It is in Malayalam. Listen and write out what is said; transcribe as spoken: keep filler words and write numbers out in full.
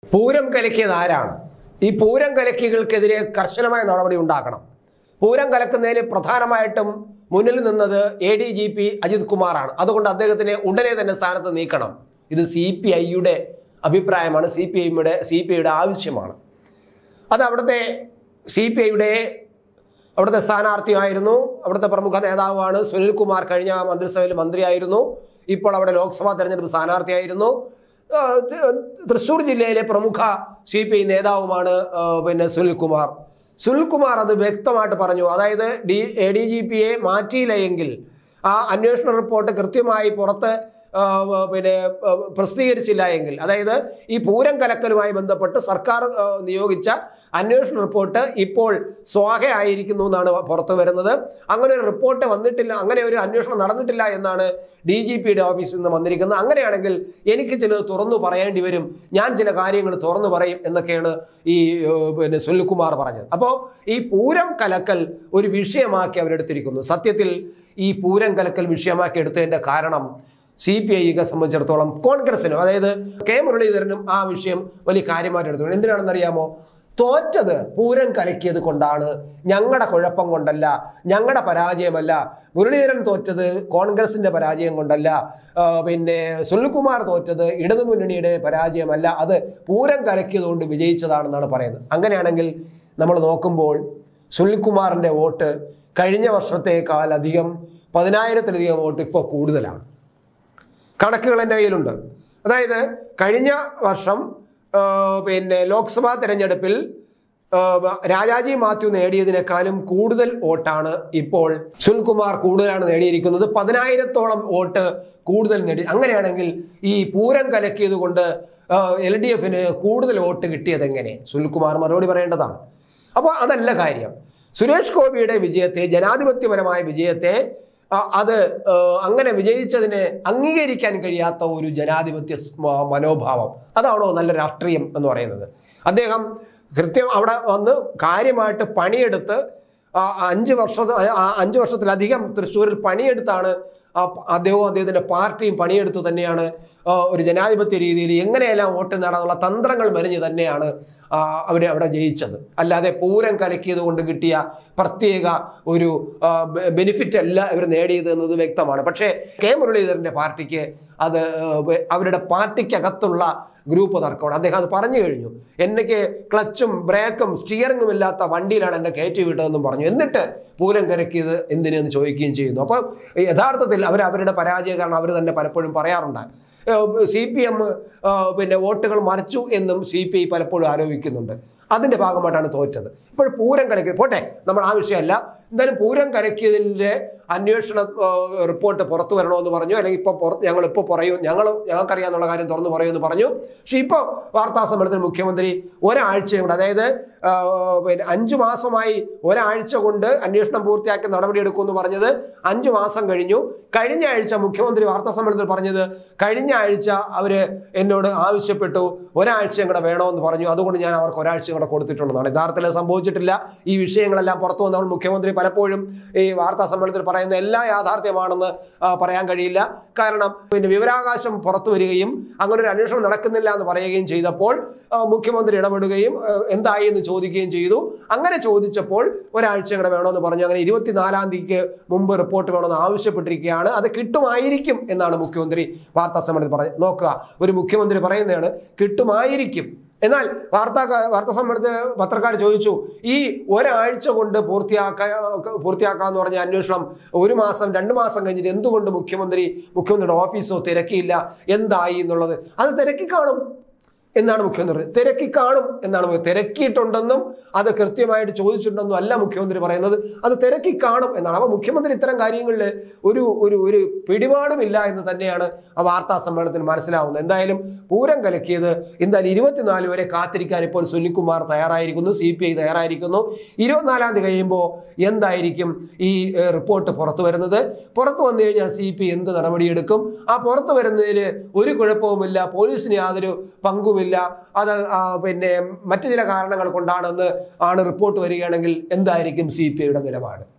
പൂരം കലക്കിയത് ആരാണ്? ഈ പൂരം കലക്കികൾക്കെതിരെ കർശനമായ നടപടി ഉണ്ടാക്കണം. പൂരം കലക്കുന്നതിന് പ്രധാനമായിട്ടും മുന്നിൽ നിന്നത് A D G P Ajith കുമാറാണ്. അതുകൊണ്ട് അദ്ദേഹത്തിനെ ഉടനെ തന്നെ സ്ഥാനത്ത് നീക്കണം. ഇത് സി പി ഐയുടെ അഭിപ്രായമാണ്, സി പി ഐയുടെ സി പി ഐയുടെ ആവശ്യമാണ്. അത് അവിടുത്തെ സി പി ഐയുടെ അവിടുത്തെ സ്ഥാനാർത്ഥിയായിരുന്നു, അവിടുത്തെ പ്രമുഖ നേതാവാണ് സുനിൽകുമാർ. കഴിഞ്ഞ മന്ത്രിസഭയിൽ മന്ത്രിയായിരുന്നു, ഇപ്പോൾ അവിടെ ലോക്സഭാ തെരഞ്ഞെടുപ്പ് സ്ഥാനാർത്ഥിയായിരുന്നു. തൃശ്ശൂർ ജില്ലയിലെ പ്രമുഖ സി പി ഐ നേതാവുമാണ് പിന്നെ സുനിൽകുമാർ. സുനിൽകുമാർ അത് വ്യക്തമായിട്ട് പറഞ്ഞു. അതായത് ഡി എ ഡി ജി പിയെ മാറ്റിയില്ല എങ്കിൽ ആ അന്വേഷണ റിപ്പോർട്ട് കൃത്യമായി പുറത്ത് പിന്നെ പ്രസിദ്ധീകരിച്ചില്ല എങ്കിൽ, അതായത് ഈ പൂരം കലക്കലുമായി ബന്ധപ്പെട്ട് സർക്കാർ നിയോഗിച്ച അന്വേഷണ റിപ്പോർട്ട് ഇപ്പോൾ സ്വാഹയായിരിക്കുന്നു എന്നാണ് പുറത്തു വരുന്നത്. അങ്ങനെ ഒരു റിപ്പോർട്ട് വന്നിട്ടില്ല, അങ്ങനെ ഒരു അന്വേഷണം നടന്നിട്ടില്ല എന്നാണ് ഡി ജി പിയുടെ ഓഫീസിൽ നിന്ന് വന്നിരിക്കുന്നത്. അങ്ങനെയാണെങ്കിൽ എനിക്ക് ചിലത് തുറന്നു പറയേണ്ടി വരും, ഞാൻ ചില കാര്യങ്ങൾ തുറന്നു പറയും എന്നൊക്കെയാണ് ഈ പിന്നെ സുനിൽകുമാർ പറഞ്ഞത്. അപ്പോൾ ഈ പൂരം കലക്കൽ ഒരു വിഷയമാക്കി അവരെടുത്തിരിക്കുന്നു. സത്യത്തിൽ ഈ പൂരം കലക്കൽ വിഷയമാക്കി എടുത്തതിൻ്റെ കാരണം സി പി ഐയെ സംബന്ധിച്ചിടത്തോളം കോൺഗ്രസിനും, അതായത് കെ മുരളീധരനും ആ വിഷയം വലിയ കാര്യമായിട്ട് എടുത്തു. എന്തിനാണെന്നറിയാമോ? തോറ്റത് പൂരം കലക്കിയത് കൊണ്ടാണ്, ഞങ്ങളുടെ കുഴപ്പം കൊണ്ടല്ല, ഞങ്ങളുടെ പരാജയമല്ല. മുരളീധരൻ തോറ്റത് കോൺഗ്രസിന്റെ പരാജയം കൊണ്ടല്ല, പിന്നെ സുനിൽകുമാർ തോറ്റത് ഇടതുമുന്നണിയുടെ പരാജയമല്ല, അത് പൂരം കലക്കിയത് കൊണ്ട് വിജയിച്ചതാണെന്നാണ് പറയുന്നത്. അങ്ങനെയാണെങ്കിൽ നമ്മൾ നോക്കുമ്പോൾ സുനിൽകുമാറിന്റെ വോട്ട് കഴിഞ്ഞ വർഷത്തേക്കാളധികം പതിനായിരത്തിലധികം വോട്ട് ഇപ്പോൾ കൂടുതലാണ്. കണക്കുകൾ എൻ്റെ കയ്യിലുണ്ട്. അതായത് കഴിഞ്ഞ വർഷം പിന്നെ ലോക്സഭാ തെരഞ്ഞെടുപ്പിൽ രാജാജി മാത്യു നേടിയതിനേക്കാളും കൂടുതൽ വോട്ടാണ് ഇപ്പോൾ സുനിൽകുമാർ കൂടുതലാണ് നേടിയിരിക്കുന്നത്. പതിനായിരത്തോളം വോട്ട് കൂടുതൽ നേടി. അങ്ങനെയാണെങ്കിൽ ഈ പൂരം കലക്കിയത് കൊണ്ട് എൽ ഡി എഫിന് കൂടുതൽ വോട്ട് കിട്ടിയത് എങ്ങനെ? സുനിൽകുമാർ മറുപടി പറയേണ്ടതാണ്. അപ്പോൾ അതല്ല കാര്യം. സുരേഷ് ഗോപിയുടെ വിജയത്തെ, ജനാധിപത്യപരമായ വിജയത്തെ, അത് അങ്ങനെ വിജയിച്ചതിനെ അംഗീകരിക്കാൻ കഴിയാത്ത ഒരു ജനാധിപത്യ മനോഭാവം, അതാണോ നല്ല രാഷ്ട്രീയം എന്ന് പറയുന്നത്? അദ്ദേഹം കൃത്യം അവിടെ വന്ന് കാര്യമായിട്ട് പണിയെടുത്ത് അഞ്ച് വർഷ അഞ്ച് വർഷത്തിലധികം തൃശ്ശൂരിൽ പണിയെടുത്താണ് അദ്ദേഹവും അദ്ദേഹത്തിൻ്റെ പാർട്ടിയും പണിയെടുത്തു തന്നെയാണ് ഒരു ജനാധിപത്യ രീതിയിൽ എങ്ങനെയെല്ലാം വോട്ട് നേടാനുള്ള തന്ത്രങ്ങൾ മെനഞ്ഞ് തന്നെയാണ് അവർ അവിടെ ജയിച്ചത്. അല്ലാതെ പൂരം കലക്കിയത് കൊണ്ട് കിട്ടിയ പ്രത്യേക ഒരു ബെനിഫിറ്റ് അല്ല ഇവർ നേടിയത് എന്നത് വ്യക്തമാണ്. പക്ഷേ കെ മുരളീധരൻ്റെ പാർട്ടിക്ക് അത് അവരുടെ പാർട്ടിക്കകത്തുള്ള ഗ്രൂപ്പ് തർക്കമാണ്. അദ്ദേഹം അത് പറഞ്ഞു കഴിഞ്ഞു. എനിക്ക് ക്ലച്ചും ബ്രേക്കും സ്റ്റിയറിംഗും ഇല്ലാത്ത വണ്ടിയിലാണ് എന്നെ കയറ്റി വിട്ടതെന്നും പറഞ്ഞു. എന്നിട്ട് പൂരം കലക്കിയത് എന്തിനെന്ന് ചോദിക്കുകയും ചെയ്യുന്നു. അപ്പോൾ യഥാർത്ഥത്തിൽ അവർ അവരുടെ പരാജയ കാരണം അവർ തന്നെ പലപ്പോഴും പറയാറുണ്ട്. സി പി എം പിന്നെ വോട്ടുകൾ മറിച്ചു എന്നും സി പി ഐ പലപ്പോഴും ആരോപിക്കുന്നുണ്ട്. അതിൻ്റെ ഭാഗമായിട്ടാണ് തോറ്റത്. ഇപ്പോൾ പൂരം കലക്കിയത് പോട്ടെ, നമ്മൾ ആ വിഷയമല്ല. എന്തായാലും പൂരം കലക്കിയതിൻ്റെ അന്വേഷണ റിപ്പോർട്ട് പുറത്തു വരണമെന്ന് പറഞ്ഞു. അല്ലെങ്കിൽ ഇപ്പോൾ പുറത്ത് ഞങ്ങളിപ്പോൾ പറയും, ഞങ്ങൾ ഞങ്ങൾക്കറിയാമെന്നുള്ള കാര്യം തുറന്നു പറയുമെന്ന് പറഞ്ഞു. പക്ഷേ ഇപ്പോൾ വാർത്താ സമ്മേളനത്തിൽ മുഖ്യമന്ത്രി ഒരാഴ്ചയും കൊണ്ട്, അതായത് പിന്നെ അഞ്ചു മാസമായി ഒരാഴ്ച കൊണ്ട് അന്വേഷണം പൂർത്തിയാക്കി നടപടിയെടുക്കുമെന്ന് പറഞ്ഞത് അഞ്ചു മാസം കഴിഞ്ഞു. കഴിഞ്ഞ ആഴ്ച മുഖ്യമന്ത്രി വാർത്താ സമ്മേളനത്തിൽ പറഞ്ഞത് കഴിഞ്ഞ ആഴ്ച അവർ എന്നോട് ആവശ്യപ്പെട്ടു ഒരാഴ്ചയും കൂടെ വേണമെന്ന് പറഞ്ഞു, അതുകൊണ്ട് ഞാൻ അവർക്ക് ഒരാഴ്ചയും കൂടെ കൊടുത്തിട്ടുണ്ടെന്നാണ്. യഥാർത്ഥത്തിൽ സംഭവിച്ചിട്ടില്ല. ഈ വിഷയങ്ങളെല്ലാം പുറത്തു വന്നപ്പോൾ മുഖ്യമന്ത്രി പലപ്പോഴും ഈ വാർത്താ സമ്മേളനത്തിൽ പറയുന്ന എല്ലാ യാഥാർത്ഥ്യമാണെന്ന് പറയാൻ കഴിയില്ല. കാരണം പിന്നെ വിവരാവകാശം പുറത്തു വരികയും അങ്ങനെ ഒരു അന്വേഷണം നടക്കുന്നില്ല എന്ന് പറയുകയും ചെയ്തപ്പോൾ മുഖ്യമന്ത്രി ഇടപെടുകയും എന്തായി എന്ന് ചോദിക്കുകയും ചെയ്തു. അങ്ങനെ ചോദിച്ചപ്പോൾ ഒരാഴ്ച കൂടെ വേണമെന്ന് പറഞ്ഞു. അങ്ങനെ ഇരുപത്തിനാലാം തീയതിക്ക് മുമ്പ് റിപ്പോർട്ട് വേണമെന്ന് ആവശ്യപ്പെട്ടിരിക്കുകയാണ്. അത് കിട്ടുമായിരിക്കും എന്നാണ് മുഖ്യമന്ത്രി വാർത്താ സമ്മേളനത്തിൽ പറഞ്ഞത്. നോക്കുക, ഒരു മുഖ്യമന്ത്രി പറയുന്നതാണ് കിട്ടുമായിരിക്കും. എന്നാൽ വാർത്താ വാർത്താ സമ്മേളനത്തിൽ പത്രക്കാർ ചോദിച്ചു, ഈ ഒരാഴ്ച കൊണ്ട് പൂർത്തിയാക്കാ പൂർത്തിയാക്കാന്ന് പറഞ്ഞ അന്വേഷണം ഒരു മാസം രണ്ട് മാസം കഴിഞ്ഞിട്ട് എന്തുകൊണ്ട് മുഖ്യമന്ത്രി മുഖ്യമന്ത്രിയുടെ ഓഫീസോ തിരക്കിയില്ല, എന്തായി എന്നുള്ളത്? അത് തിരക്കി കാണും എന്നാണ് മുഖ്യമന്ത്രി തിരക്കി കാണും എന്നാണ് തിരക്കിയിട്ടുണ്ടെന്നും അത് കൃത്യമായിട്ട് ചോദിച്ചിട്ടുണ്ടെന്നും അല്ല മുഖ്യമന്ത്രി പറയുന്നത്, അത് തിരക്കി കാണും എന്നാണ്. അപ്പോൾ മുഖ്യമന്ത്രി ഇത്തരം കാര്യങ്ങളിൽ ഒരു ഒരു ഒരു പിടിപാടുമില്ല എന്ന് തന്നെയാണ് ആ വാർത്താ സമ്മേളനത്തിൽ മനസ്സിലാവുന്നത്. എന്തായാലും പൂരം കലക്കിയത് എന്തായാലും ഇരുപത്തിനാല് വരെ കാത്തിരിക്കാൻ ഇപ്പോൾ സുനിൽകുമാർ തയ്യാറായിരിക്കുന്നു, സി പി ഐ തയ്യാറായിരിക്കുന്നു. ഇരുപത്തിനാലാം തീയതി കഴിയുമ്പോൾ എന്തായിരിക്കും ഈ റിപ്പോർട്ട് പുറത്തു വരുന്നത്? പുറത്തു വന്നു കഴിഞ്ഞാൽ സി പി ഐ എന്ത് നടപടിയെടുക്കും? ആ പുറത്തു വരുന്നതിൽ ഒരു കുഴപ്പവുമില്ല, പോലീസിന് യാതൊരു പങ്കുമില്ല, അത് പിന്നെ മറ്റു ചില കാരണങ്ങൾ കൊണ്ടാണെന്ന് ആണ് റിപ്പോർട്ട് വരികയാണെങ്കിൽ എന്തായിരിക്കും സി പി ഐയുടെ നിലപാട്?